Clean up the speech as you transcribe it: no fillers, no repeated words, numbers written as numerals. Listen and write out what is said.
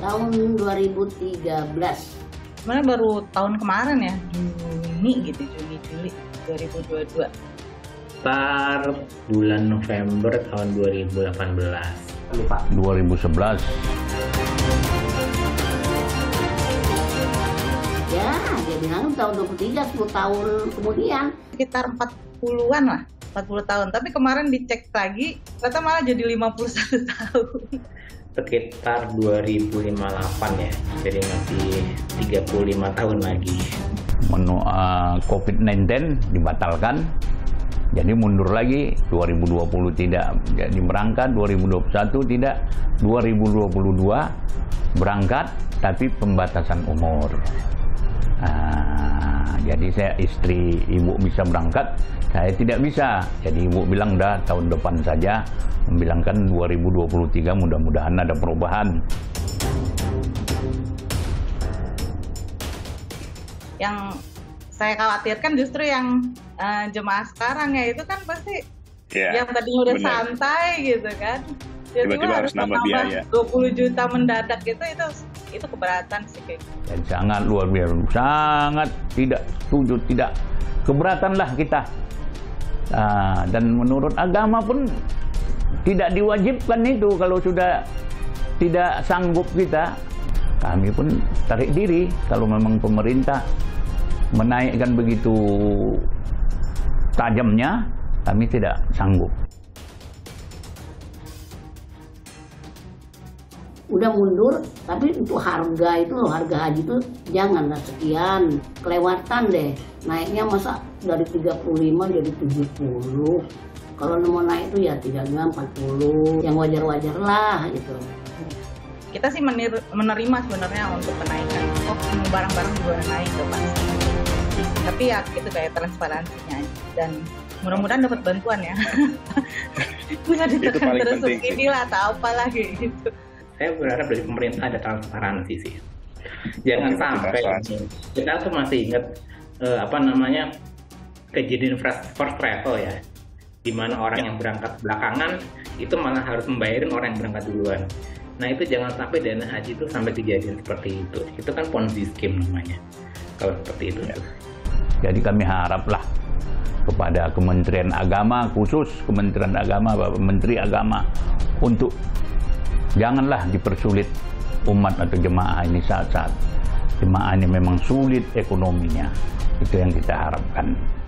tahun 2013. Sebenarnya baru tahun kemarin ya, Juni gitu, Juni-Juli 2022. Sekitar bulan November tahun 2018. Lupa. 2011. Ya, dia bilang tahun 23, 10 tahun kemudian. Sekitar 40-an lah, 40 tahun. Tapi kemarin dicek lagi, ternyata malah jadi 51 tahun. Sekitar 2058 ya, jadi masih 35 tahun lagi. COVID-19 dibatalkan, jadi mundur lagi, 2020 tidak jadi berangkat, 2021 tidak, 2022 berangkat, tapi pembatasan umur. Jadi saya istri ibu bisa berangkat, saya tidak bisa. Jadi ibu bilang dah tahun depan saja, membilangkan 2023 mudah-mudahan ada perubahan. Yang saya khawatirkan justru yang jemaah sekarang ya, itu kan pasti yang tadinya udah santai gitu kan, tiba-tiba harus nambah biaya 20 juta mendadak gitu, itu keberatan sih kayak. Dan sangat luar biasa, sangat tidak setuju, tidak keberatan lah kita. Dan menurut agama pun tidak diwajibkan itu. Kalau sudah tidak sanggup kita, kami pun tarik diri. Kalau memang pemerintah menaikkan begitu tajamnya, kami tidak sanggup. Udah mundur, tapi untuk harga itu, harga haji itu janganlah sekian, kelewatan deh. Naiknya masa dari 35 jadi 70. Kalau mau naik itu ya 35, 40, yang wajar-wajar lah gitu. Kita sih menerima sebenarnya untuk kenaikan. Oh, barang-barang juga naik tuh pasti. Tapi ya itu kayak transparansinya aja. Dan mudah-mudahan dapat bantuan ya. Bisa ditekan terus inilah atau apalah gitu. Saya berharap dari pemerintah ada transparansi sih. Jangan sampai kita tuh masih ingat kejadian first travel ya, di mana orang yang berangkat belakangan itu malah harus membayarin orang yang berangkat duluan. Nah itu jangan sampai dana haji itu sampai kejadian seperti itu. Itu kan Ponzi scheme namanya kalau seperti itu. Jadi kami haraplah kepada Kementerian Agama, khusus Kementerian Agama, Bapak Menteri Agama, untuk janganlah dipersulit umat atau jemaah ini saat-saat jemaah ini memang sulit ekonominya. Itu yang kita harapkan.